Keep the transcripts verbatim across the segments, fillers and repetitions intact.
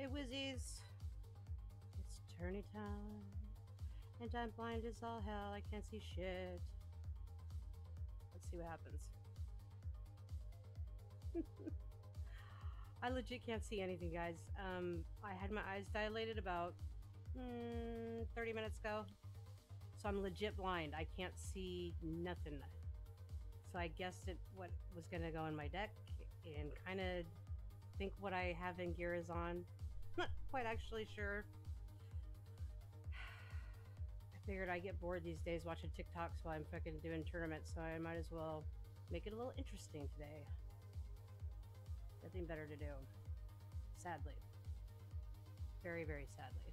Hey, Wizzies. It's tourney time. And I'm blind as all hell. I can't see shit. Let's see what happens. I legit can't see anything, guys. Um, I had my eyes dilated about mm, thirty minutes ago. So I'm legit blind. I can't see nothing. So I guessed it what was going to go in my deck and kind of think what I have in gear is on. Not quite actually sure. I figured I get bored these days watching TikToks while I'm fucking doing tournaments, so I might as well make it a little interesting today. Nothing better to do. Sadly. Very, very sadly.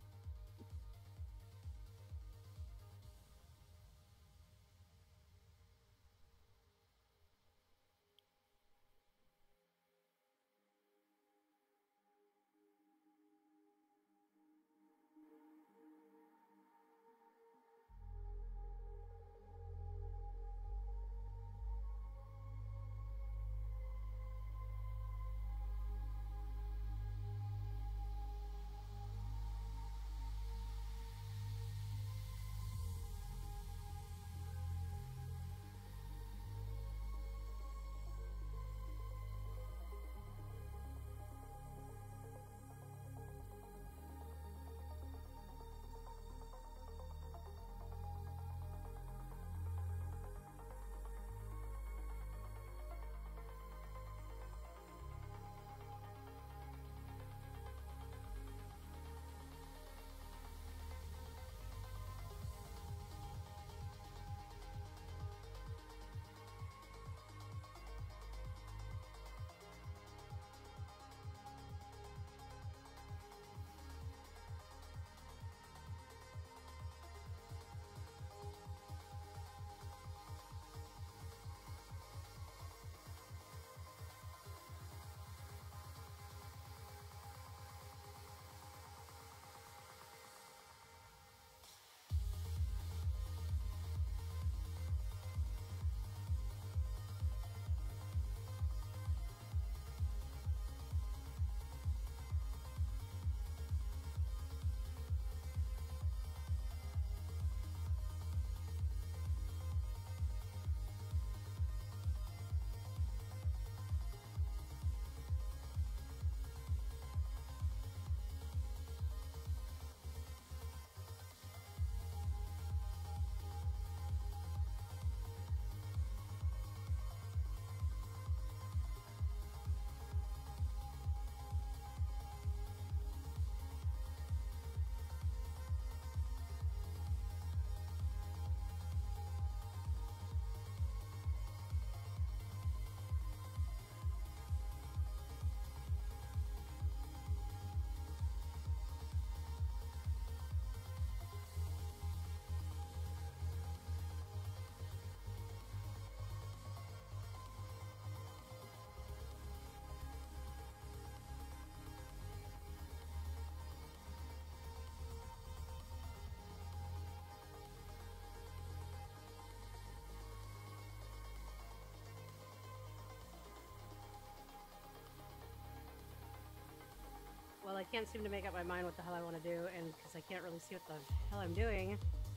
Well, I can't seem to make up my mind what the hell I want to do, and because I can't really see what the hell I'm doing.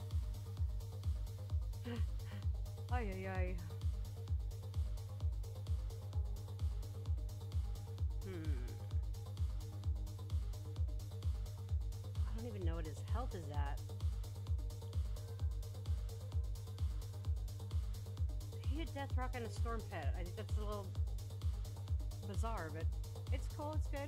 Ay, ay, ay. Hmm. I don't even know what his health is at. He had Death Rock and a Storm Pit. I think that's a little bizarre, but it's cool, it's good.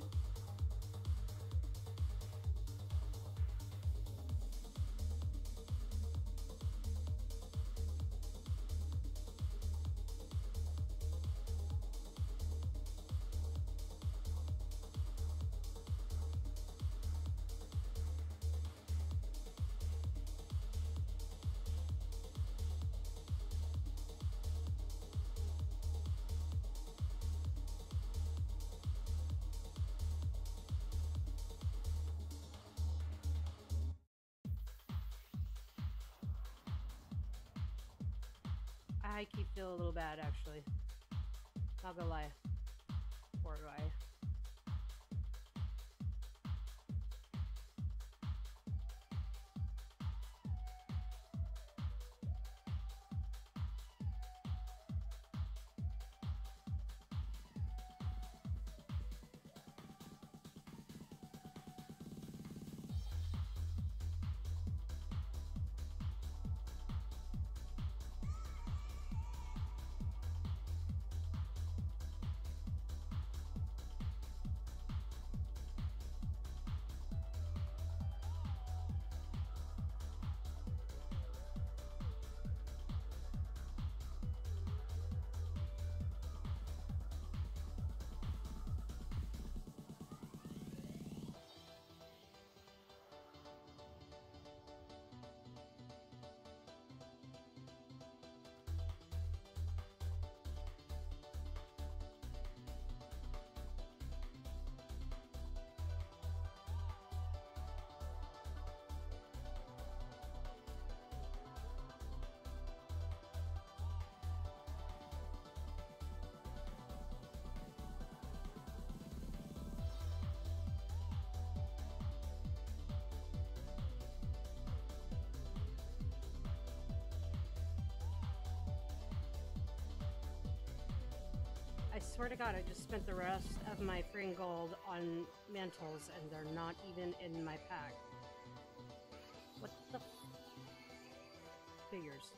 I keep feel a little bad, actually. Not gonna lie. Poor guy. I swear to God, I just spent the rest of my freaking gold on mantles, and they're not even in my pack. What the f- figures?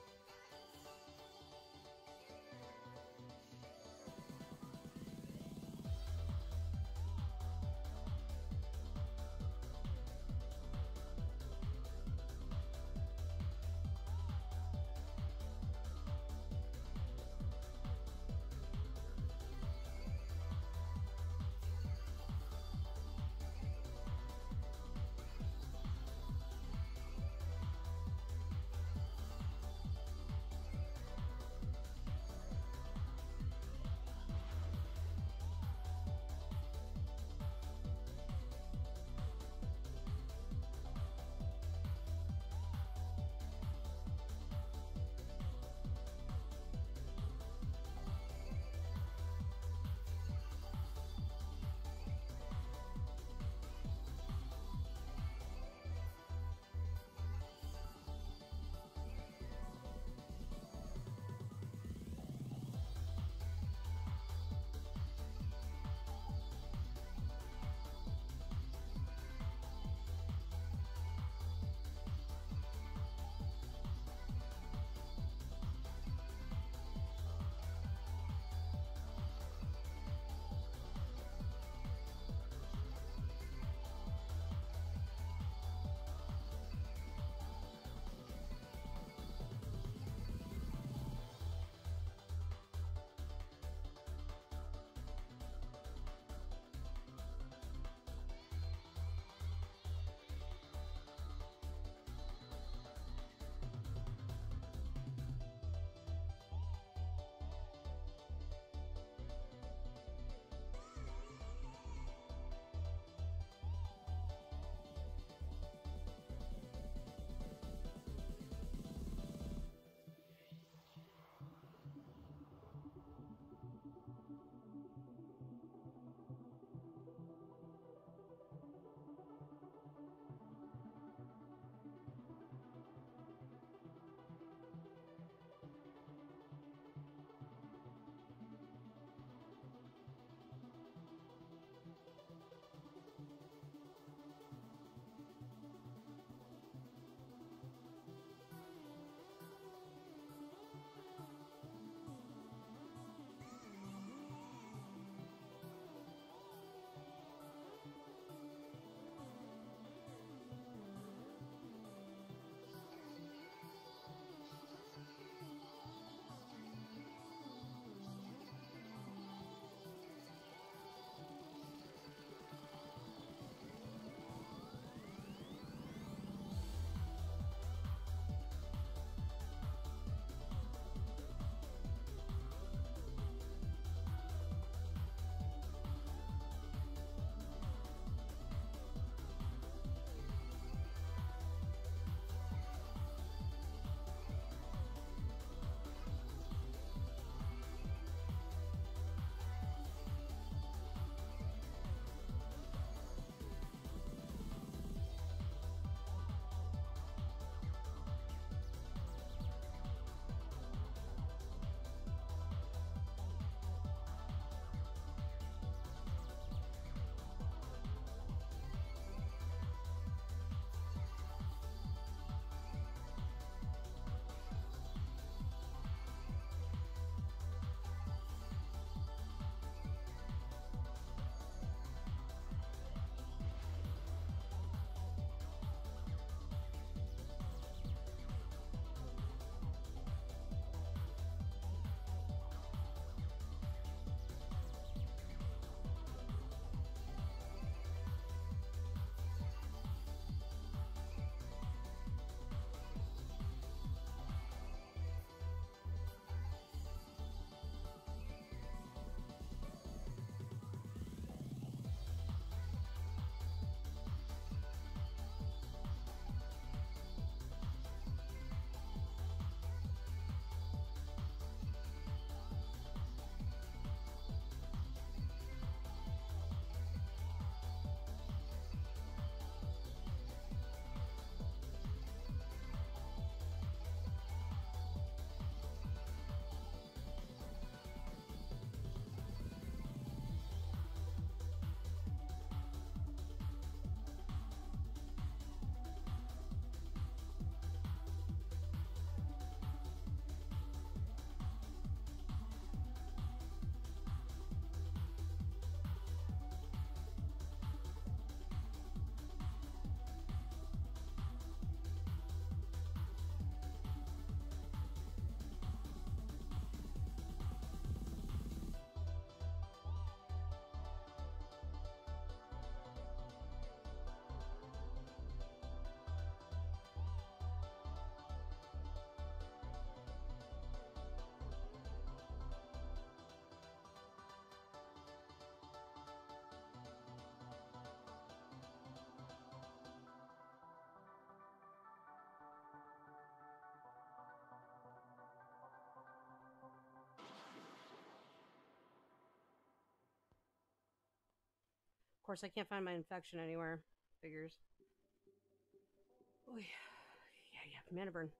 course, I can't find my infection anywhere. Figures. Oh, yeah, yeah, yeah. Mana burn.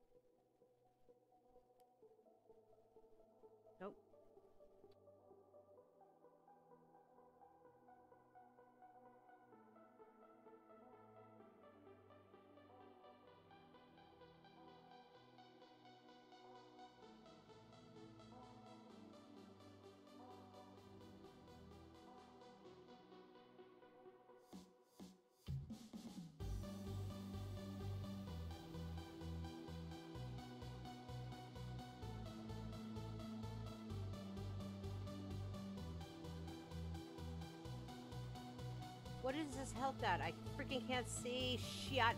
Nope. What is this health at? I freaking can't see shit.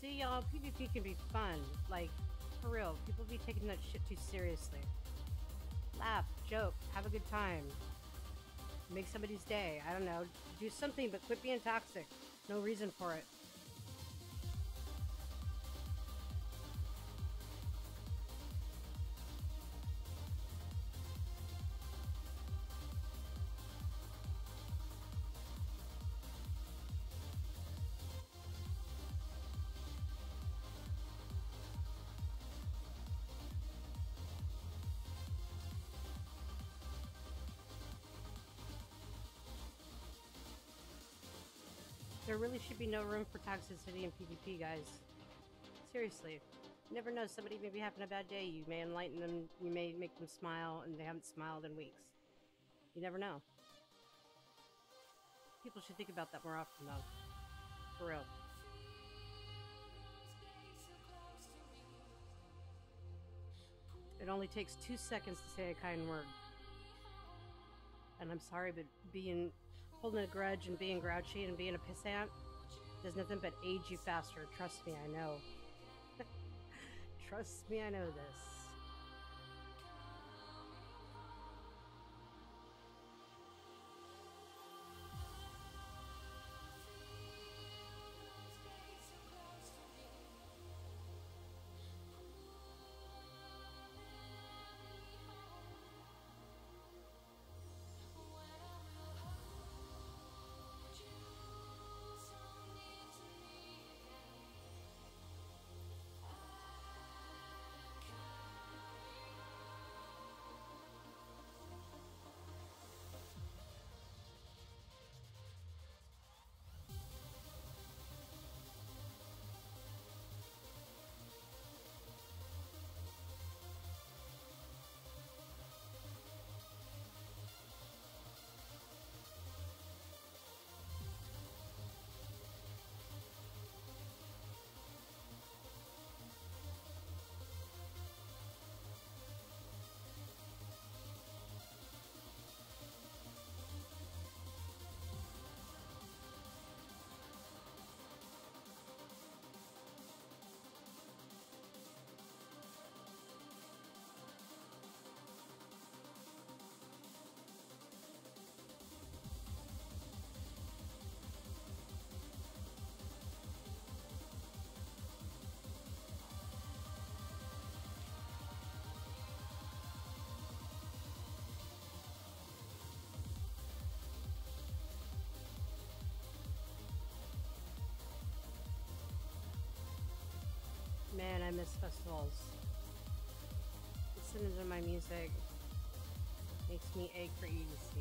See, y'all, PvP can be fun. Like, for real, people be taking that shit too seriously. Laugh, joke, have a good time. Make somebody's day. I don't know. Do something, but quit being toxic. No reason for it. There really should be no room for toxicity in PvP, guys. Seriously. You never know, somebody may be having a bad day. You may enlighten them, you may make them smile, and they haven't smiled in weeks. You never know. People should think about that more often, though. For real. It only takes two seconds to say a kind word. And I'm sorry, but being... holding a grudge and being grouchy and being a pissant does nothing but age you faster. Trust me, I know. Trust me, I know this. Man, I miss festivals. Listening to my music makes me ache for E D C.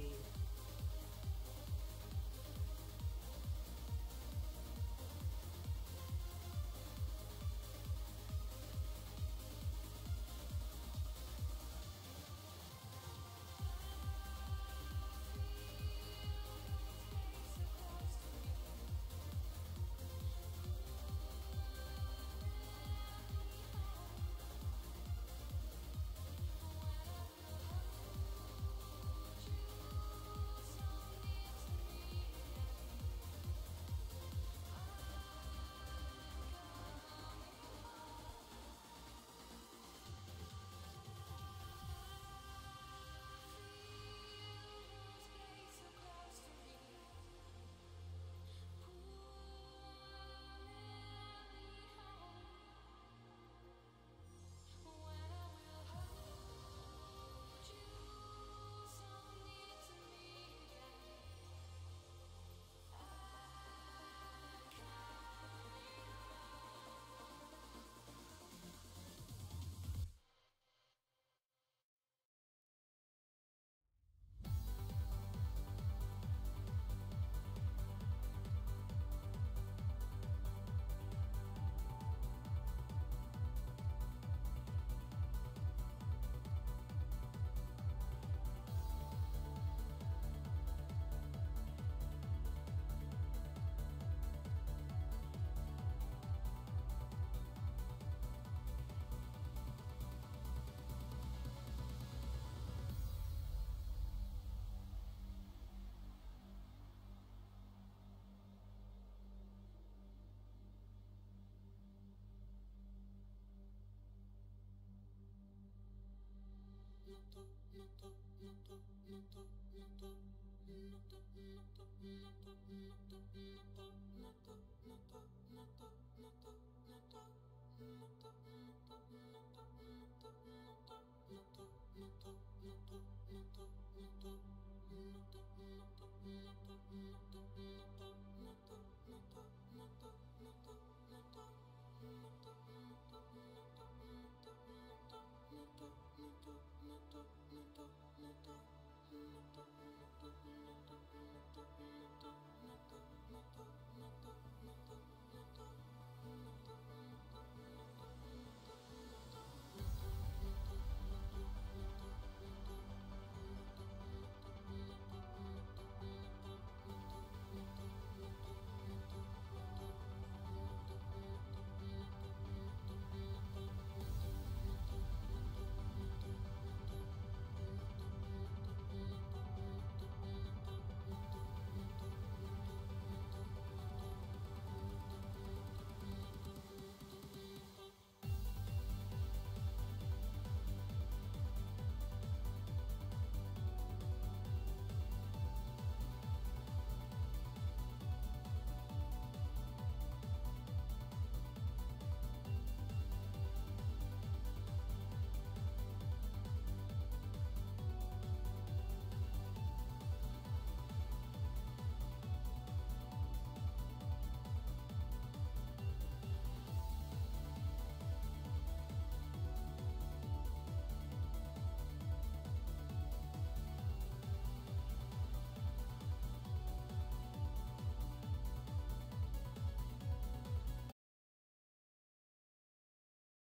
Thank you.